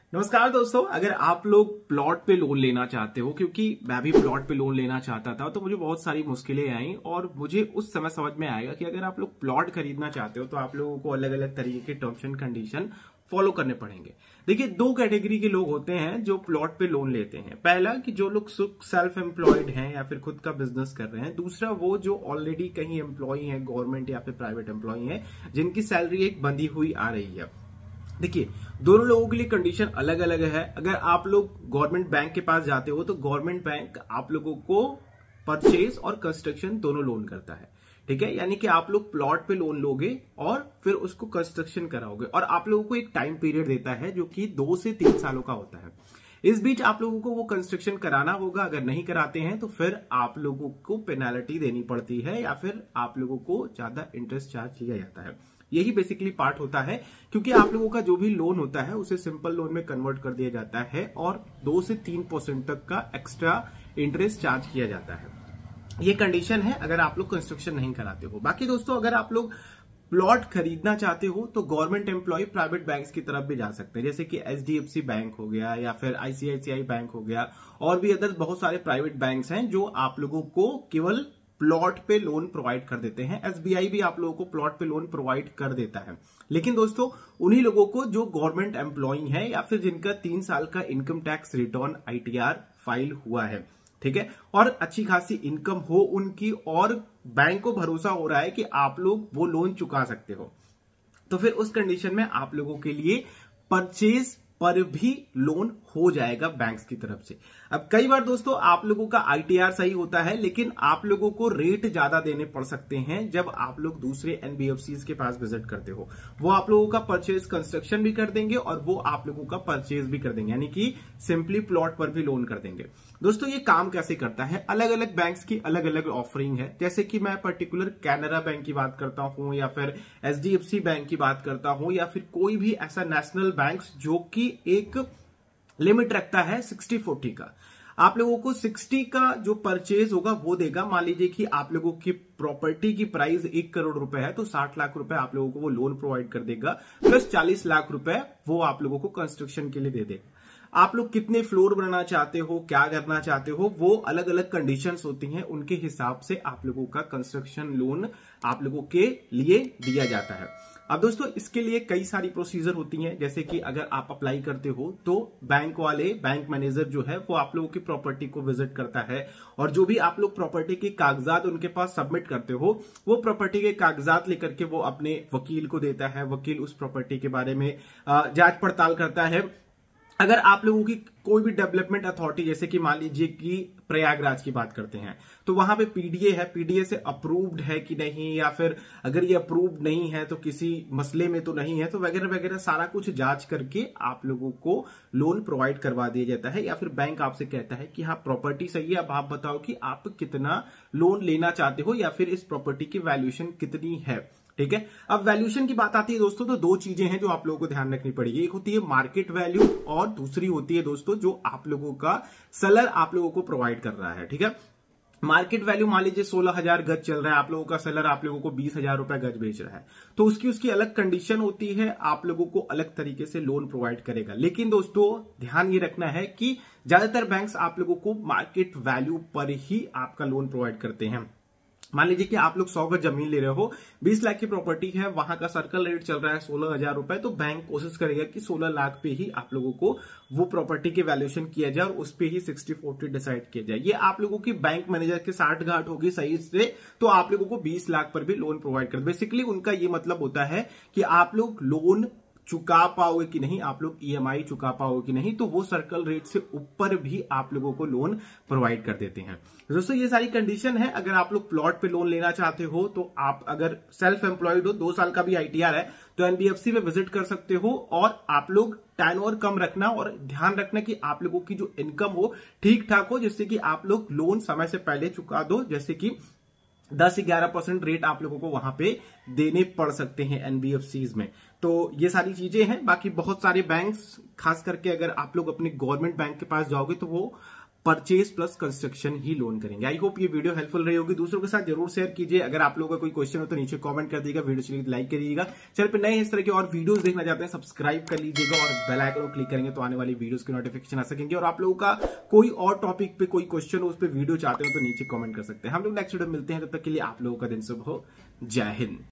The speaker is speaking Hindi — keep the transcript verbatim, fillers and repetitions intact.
नमस्कार दोस्तों, अगर आप लोग प्लॉट पे लोन लेना चाहते हो, क्योंकि मैं भी प्लॉट पे लोन लेना चाहता था तो मुझे बहुत सारी मुश्किलें आई और मुझे उस समय समझ में आएगा कि अगर आप लोग प्लॉट खरीदना चाहते हो तो आप लोगों को अलग अलग तरीके के टर्म्स एंड कंडीशन फॉलो करने पड़ेंगे। देखिए, दो कैटेगरी के लोग होते हैं जो प्लॉट पे लोन लेते हैं। पहला कि जो लोग सेल्फ एम्प्लॉयड हैं या फिर खुद का बिजनेस कर रहे हैं। दूसरा वो जो ऑलरेडी कहीं एम्प्लॉय है, गवर्नमेंट या फिर प्राइवेट एम्प्लॉय है, जिनकी सैलरी एक बंधी हुई आ रही है। देखिए, दोनों लोगों के लिए कंडीशन अलग अलग है। अगर आप लोग गवर्नमेंट बैंक के पास जाते हो तो गवर्नमेंट बैंक आप लोगों को परचेज और कंस्ट्रक्शन दोनों लोन करता है। ठीक है, यानी कि आप लोग प्लॉट पे लोन लोगे और फिर उसको कंस्ट्रक्शन कराओगे और आप लोगों को एक टाइम पीरियड देता है जो कि दो से तीन सालों का होता है। इस बीच आप लोगों को वो कंस्ट्रक्शन कराना होगा। अगर नहीं कराते हैं तो फिर आप लोगों को पेनाल्टी देनी पड़ती है या फिर आप लोगों को ज्यादा इंटरेस्ट चार्ज किया जाता है। यही बेसिकली पार्ट होता है, क्योंकि आप लोगों का जो भी लोन होता है उसे सिंपल लोन में कन्वर्ट कर दिया जाता है और दो से तीन परसेंट तक का एक्स्ट्रा इंटरेस्ट चार्ज किया जाता है। ये कंडीशन है अगर आप लोग कंस्ट्रक्शन नहीं कराते हो। बाकी दोस्तों, अगर आप लोग प्लॉट खरीदना चाहते हो तो गवर्नमेंट एम्प्लॉय प्राइवेट बैंक्स की तरफ भी जा सकते हैं, जैसे कि H D F C bank हो गया या फिर आई सी आई सी आई बैंक हो गया, और भी अदर बहुत सारे प्राइवेट बैंक्स हैं जो आप लोगों को केवल प्लॉट पे लोन प्रोवाइड कर देते हैं। एस बी आई भी आप लोगों को प्लॉट पे लोन प्रोवाइड कर देता है। लेकिन दोस्तों, उन्हीं लोगों को जो गवर्नमेंट एम्प्लॉय है या फिर जिनका तीन साल का income tax return I T R file हुआ है, ठीक है, और अच्छी खासी इनकम हो उनकी, और बैंक को भरोसा हो रहा है कि आप लोग वो लोन चुका सकते हो, तो फिर उस कंडीशन में आप लोगों के लिए परचेज पर भी लोन हो जाएगा बैंक्स की तरफ से। अब कई बार दोस्तों आप लोगों का आई टी आर सही होता है, लेकिन आप लोगों को रेट ज्यादा देने पड़ सकते हैं जब आप लोग दूसरे एन बी एफ सी के पास विजिट करते हो। वो आप लोगों का परचेज कंस्ट्रक्शन भी कर देंगे और वो आप लोगों का परचेज भी कर देंगे, यानी कि सिंपली प्लॉट पर भी लोन कर देंगे। दोस्तों, ये काम कैसे करता है? अलग अलग बैंक्स की अलग अलग ऑफरिंग है। जैसे कि मैं पर्टिकुलर कैनरा बैंक की बात करता हूं या फिर H D F C bank की बात करता हूं या फिर कोई भी ऐसा नेशनल बैंक जो कि एक लिमिट रखता है सिक्सटी फोर्टी का। आप लोगों को साठ का जो परचेज होगा वो देगा। मान लीजिए कि आप लोगों की प्रॉपर्टी की प्राइस एक करोड़ रुपए है तो साठ लाख रुपए आप लोगों को वो लोन प्रोवाइड कर देगा, प्लस चालीस लाख रुपए वो आप लोगों को कंस्ट्रक्शन के लिए दे देगा। आप लोग कितने फ्लोर बनाना चाहते हो, क्या करना चाहते हो, वो अलग अलग कंडीशंस होती हैं, उनके हिसाब से आप लोगों का कंस्ट्रक्शन लोन आप लोगों के लिए दिया जाता है। अब दोस्तों, इसके लिए कई सारी प्रोसीजर होती हैं। जैसे कि अगर आप अप्लाई करते हो तो बैंक वाले, बैंक मैनेजर जो है वो आप लोगों की प्रॉपर्टी को विजिट करता है और जो भी आप लोग प्रॉपर्टी के कागजात उनके पास सबमिट करते हो, वो प्रॉपर्टी के कागजात लेकर के वो अपने वकील को देता है। वकील उस प्रॉपर्टी के बारे में जांच पड़ताल करता है। अगर आप लोगों की कोई भी डेवलपमेंट अथॉरिटी, जैसे कि मान लीजिए कि प्रयागराज की बात करते हैं, तो वहां पे पी डी ए है, पी डी ए से अप्रूव्ड है कि नहीं, या फिर अगर ये अप्रूव्ड नहीं है तो किसी मसले में तो नहीं है, तो वगैरह वगैरह सारा कुछ जांच करके आप लोगों को लोन प्रोवाइड करवा दिया जाता है। या फिर बैंक आपसे कहता है कि हाँ, प्रॉपर्टी सही है, अब आप बताओ कि आप कितना लोन लेना चाहते हो या फिर इस प्रॉपर्टी की वैल्यूएशन कितनी है। ठीक है, अब वैल्यूएशन की बात आती है दोस्तों, तो दो चीजें हैं जो आप लोगों को ध्यान रखनी पड़ेगी। एक होती है मार्केट वैल्यू और दूसरी होती है दोस्तों जो आप लोगों का सेलर आप लोगों को प्रोवाइड कर रहा है। ठीक है, मार्केट वैल्यू मान लीजिए सोलह हजार गज चल रहा है, आप लोगों का सेलर आप लोगों को बीस हजार रुपए गज बेच रहा है, तो उसकी उसकी अलग कंडीशन होती है, आप लोगों को अलग तरीके से लोन प्रोवाइड करेगा। लेकिन दोस्तों, ध्यान ये रखना है कि ज्यादातर बैंक्स आप लोगों को मार्केट वैल्यू पर ही आपका लोन प्रोवाइड करते हैं। मान लीजिए कि आप लोग सौ गज जमीन ले रहे हो, बीस लाख की प्रॉपर्टी है, वहां का सर्कल रेट चल रहा है सोलह हजार रुपए, तो बैंक कोशिश करेगा कि सोलह लाख पे ही आप लोगों को वो प्रॉपर्टी की वैल्यूएशन किया जाए और उस पे ही सिक्सटी फोर्टी डिसाइड किया जाए। ये आप लोगों की बैंक मैनेजर के साठ घाट होगी सही से, तो आप लोगों को बीस लाख पर भी लोन प्रोवाइड कर। बेसिकली उनका ये मतलब होता है कि आप लोग लोन चुका पाओगे कि नहीं, आप लोग ई एम आई चुका पाओगे कि नहीं, तो वो सर्कल रेट से ऊपर भी आप लोगों को लोन प्रोवाइड कर देते हैं। दोस्तों, ये सारी कंडीशन है। अगर आप लोग प्लॉट पे लोन लेना चाहते हो तो आप अगर सेल्फ एम्प्लॉयड हो, दो साल का भी आई टी आर है, तो एन बी एफ सी में विजिट कर सकते हो। और आप लोग टर्नओवर कम रखना और ध्यान रखना कि आप लोगों की जो इनकम हो ठीक ठाक हो, जिससे कि आप लोग लोन समय से पहले चुका दो। जैसे कि दस ग्यारह परसेंट रेट आप लोगों को वहां पे देने पड़ सकते हैं एन बी एफ सीज में। तो ये सारी चीजें हैं। बाकी बहुत सारे बैंक्स, खास करके अगर आप लोग अपने गवर्नमेंट बैंक के पास जाओगे तो वो परचेज प्लस कंस्ट्रक्शन ही लोन करेंगे। आई होप ये वीडियो हेल्पफुल रही होगी, दूसरों के साथ जरूर शेयर कीजिए। अगर आप लोगों का कोई क्वेश्चन हो तो नीचे कमेंट कर दीजिएगा, वीडियो चलिए लाइक करिएगा। चैनल पे नए इस तरह के और वीडियोस देखना चाहते हैं सब्सक्राइब कर लीजिएगा और बेल आइकन को क्लिक करेंगे तो आने वाली वीडियोस की नोटिफिकेशन आ सकेंगे। और आप लोगों का कोई और टॉपिक पे कोई क्वेश्चन हो, उस पर वीडियो चाहते हो तो नीचे कमेंट कर सकते हैं। हम लोग नेक्स्ट वीडियो मिलते हैं, तब तक के लिए आप लोगों का दिन शुभ हो। जय हिंद।